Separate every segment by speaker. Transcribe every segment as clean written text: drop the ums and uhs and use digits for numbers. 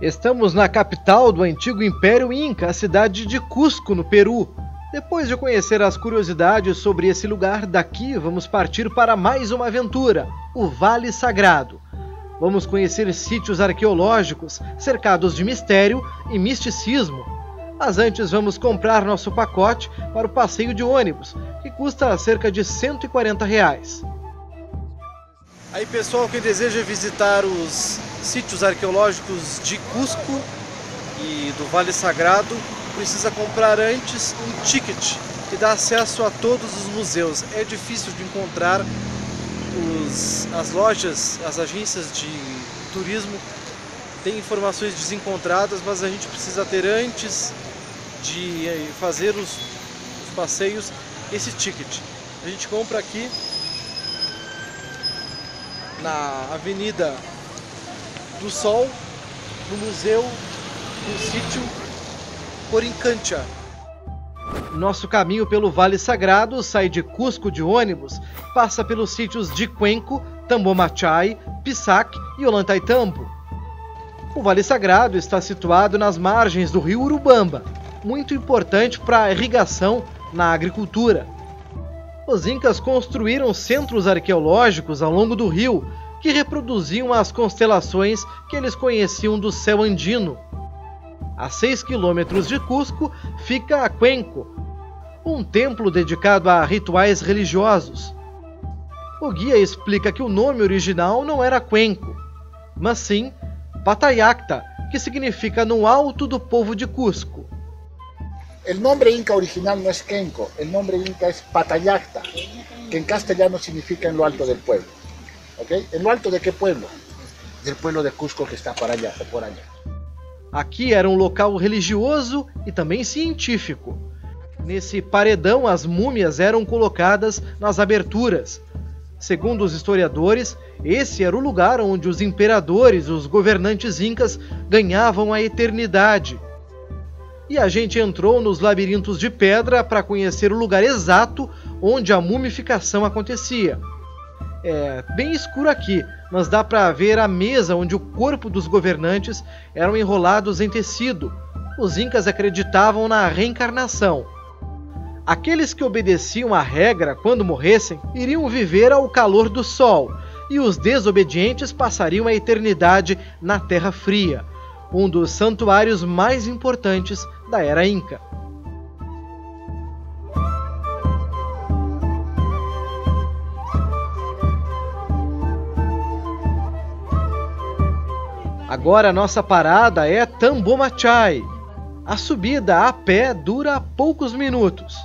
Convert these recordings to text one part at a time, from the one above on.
Speaker 1: Estamos na capital do antigo Império Inca, a cidade de Cusco, no Peru. Depois de conhecer as curiosidades sobre esse lugar, daqui vamos partir para mais uma aventura, o Vale Sagrado. Vamos conhecer sítios arqueológicos cercados de mistério e misticismo. Mas antes vamos comprar nosso pacote para o passeio de ônibus, que custa cerca de R$140. Aí pessoal, quem deseja visitar os sítios arqueológicos de Cusco e do Vale Sagrado, precisa comprar antes um ticket que dá acesso a todos os museus. É difícil de encontrar as lojas, as agências de turismo têm informações desencontradas, mas a gente precisa ter antes de fazer os passeios esse ticket. A gente compra aqui na Avenida do Sol, no Museu do Sítio Corincancha. Nosso caminho pelo Vale Sagrado sai de Cusco de ônibus, passa pelos sítios de Cuenco, Tambomachai, Pisac e Ollantaytambo. O Vale Sagrado está situado nas margens do rio Urubamba, muito importante para a irrigação na agricultura. Os incas construíram centros arqueológicos ao longo do rio, que reproduziam as constelações que eles conheciam do céu andino. A 6 quilômetros de Cusco fica Cuenco, um templo dedicado a rituais religiosos. O guia explica que o nome original não era Cuenco, mas sim Patayacta, que significa no alto do povo de Cusco.
Speaker 2: O nome inca original não é Cuenco, o nome inca é Patayacta, que em castelhano significa en lo alto del pueblo. ¿Okay? ¿En lo alto de qué pueblo? Del pueblo de Cusco que está por allá.
Speaker 1: Aqui era um local religioso e também científico. Nesse paredão, as múmias eram colocadas nas aberturas. Segundo os historiadores, esse era o lugar onde os imperadores, os governantes incas, ganhavam a eternidade. E a gente entrou nos labirintos de pedra para conhecer o lugar exato onde a mumificação acontecia. É bem escuro aqui, mas dá para ver a mesa onde o corpo dos governantes eram enrolados em tecido. Os incas acreditavam na reencarnação. Aqueles que obedeciam à regra quando morressem iriam viver ao calor do sol, e os desobedientes passariam a eternidade na Terra Fria, um dos santuários mais importantes da era Inca. Agora a nossa parada é Tambomachai. A subida a pé dura poucos minutos.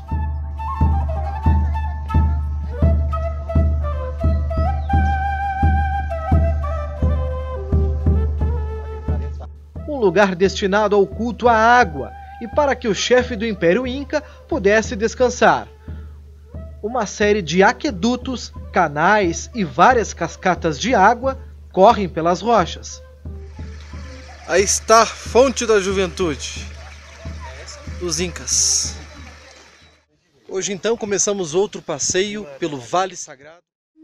Speaker 1: Um lugar destinado ao culto à água e para que o chefe do Império Inca pudesse descansar. Uma série de aquedutos, canais e várias cascatas de água correm pelas rochas. Aí está a fonte da juventude, os Incas. Hoje então começamos outro passeio pelo Vale Sagrado.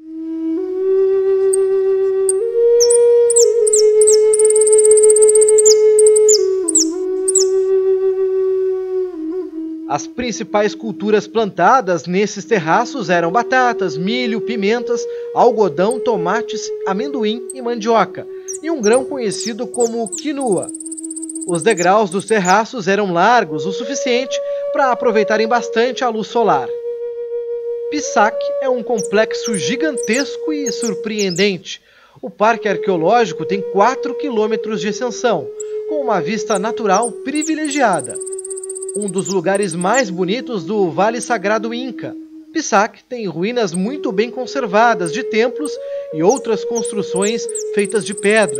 Speaker 1: As principais culturas plantadas nesses terraços eram batatas, milho, pimentas, algodão, tomates, amendoim e mandioca, e um grão conhecido como quinoa. Os degraus dos terraços eram largos o suficiente para aproveitarem bastante a luz solar. Pisac é um complexo gigantesco e surpreendente. O parque arqueológico tem 4 quilômetros de extensão, com uma vista natural privilegiada. Um dos lugares mais bonitos do Vale Sagrado Inca. Pisac tem ruínas muito bem conservadas de templos e outras construções feitas de pedra.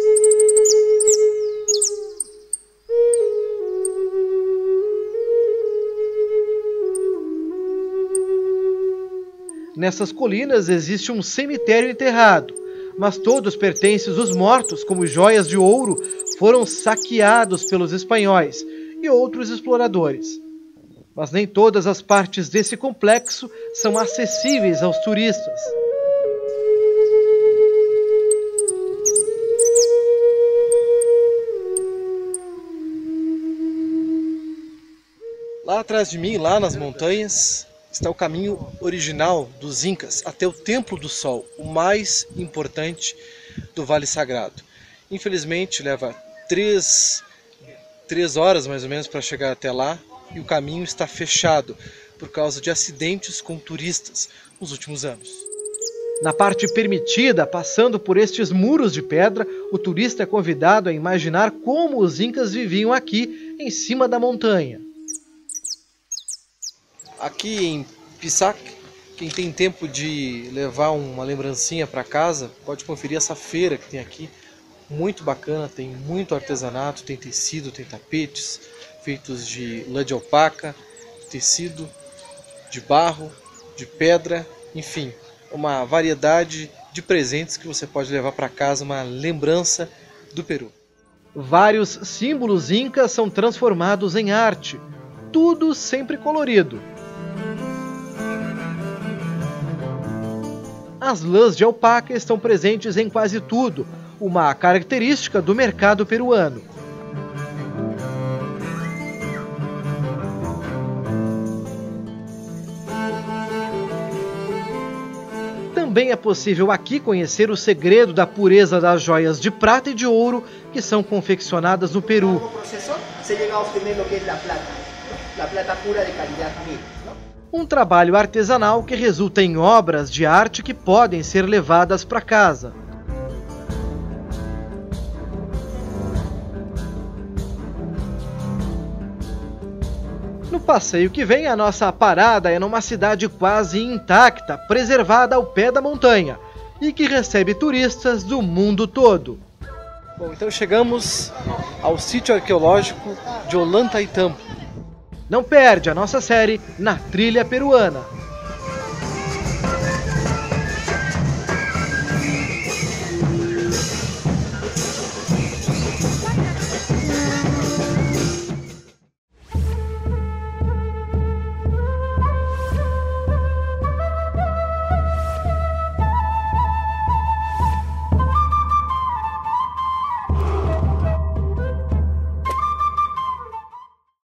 Speaker 1: Nessas colinas existe um cemitério enterrado, mas todos os pertences dos mortos, como joias de ouro, foram saqueados pelos espanhóis e outros exploradores. Mas nem todas as partes desse complexo são acessíveis aos turistas. Lá atrás de mim, lá nas montanhas, está o caminho original dos Incas até o Templo do Sol, o mais importante do Vale Sagrado. Infelizmente leva 3 horas mais ou menos para chegar até lá e o caminho está fechado por causa de acidentes com turistas nos últimos anos. Na parte permitida, passando por estes muros de pedra, o turista é convidado a imaginar como os Incas viviam aqui em cima da montanha. Aqui em Pisac, quem tem tempo de levar uma lembrancinha para casa, pode conferir essa feira que tem aqui, muito bacana, tem muito artesanato, tem tecido, tem tapetes feitos de lã de alpaca, tecido, de barro, de pedra, enfim, uma variedade de presentes que você pode levar para casa, uma lembrança do Peru. Vários símbolos incas são transformados em arte, tudo sempre colorido. As lãs de alpaca estão presentes em quase tudo, uma característica do mercado peruano. Também é possível aqui conhecer o segredo da pureza das joias de prata e de ouro que são confeccionadas no Peru. Um trabalho artesanal que resulta em obras de arte que podem ser levadas para casa. No passeio que vem, a nossa parada é numa cidade quase intacta, preservada ao pé da montanha e que recebe turistas do mundo todo. Bom, então chegamos ao sítio arqueológico de Ollantaytambo. Não perde a nossa série Na Trilha Peruana.